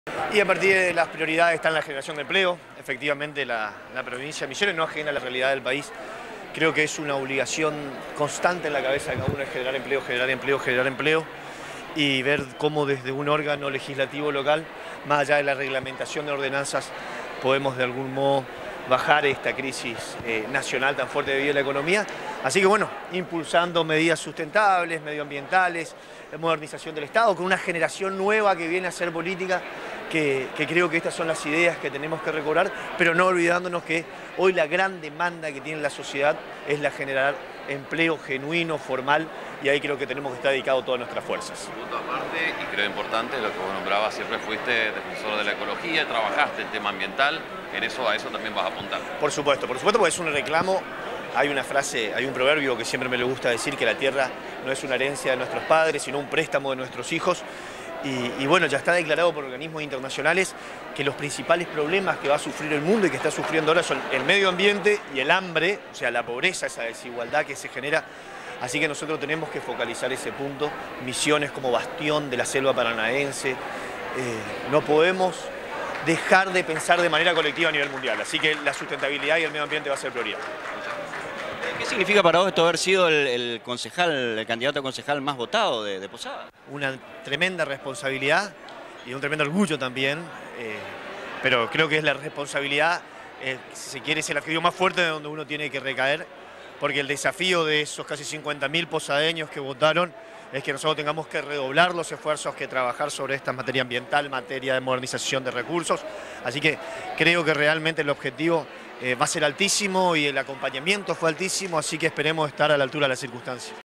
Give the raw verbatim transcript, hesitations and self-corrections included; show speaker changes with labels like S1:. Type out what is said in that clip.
S1: Y a partir de las prioridades está en la generación de empleo. Efectivamente, la, la provincia de Misiones no ajena a la realidad del país. Creo que es una obligación constante en la cabeza de cada uno es generar empleo, generar empleo, generar empleo y ver cómo desde un órgano legislativo local, más allá de la reglamentación de ordenanzas, podemos de algún modo bajar esta crisis eh, nacional tan fuerte debido a la economía. Así que bueno, impulsando medidas sustentables, medioambientales, modernización del Estado, con una generación nueva que viene a hacer política, que, que creo que estas son las ideas que tenemos que recobrar, pero no olvidándonos que hoy la gran demanda que tiene la sociedad es la generar empleo genuino, formal, y ahí creo que tenemos que estar dedicados todas nuestras fuerzas.
S2: Punto aparte, y creo importante, lo que vos nombrabas, siempre fuiste defensor de la ecología, trabajaste el tema ambiental, en eso, a eso también vas a apuntar.
S1: Por supuesto, por supuesto, porque es un reclamo. Hay una frase, hay un proverbio que siempre me le gusta decir, que la tierra no es una herencia de nuestros padres, sino un préstamo de nuestros hijos. Y, y bueno, ya está declarado por organismos internacionales que los principales problemas que va a sufrir el mundo y que está sufriendo ahora son el medio ambiente y el hambre, o sea, la pobreza, esa desigualdad que se genera. Así que nosotros tenemos que focalizar ese punto. Misiones como bastión de la selva paranaense. Eh, no podemos dejar de pensar de manera colectiva a nivel mundial. Así que la sustentabilidad y el medio ambiente va a ser prioridad.
S3: ¿Qué significa para vos esto haber sido el, el concejal, el candidato a concejal más votado de, de Posada?
S1: Una tremenda responsabilidad y un tremendo orgullo también, eh, pero creo que es la responsabilidad, eh, si se quiere, es el adjetivo más fuerte de donde uno tiene que recaer, porque el desafío de esos casi cincuenta mil posadeños que votaron es que nosotros tengamos que redoblar los esfuerzos, que trabajar sobre esta materia ambiental, materia de modernización de recursos. Así que creo que realmente el objetivo eh, va a ser altísimo y el acompañamiento fue altísimo, así que esperemos estar a la altura de las circunstancias.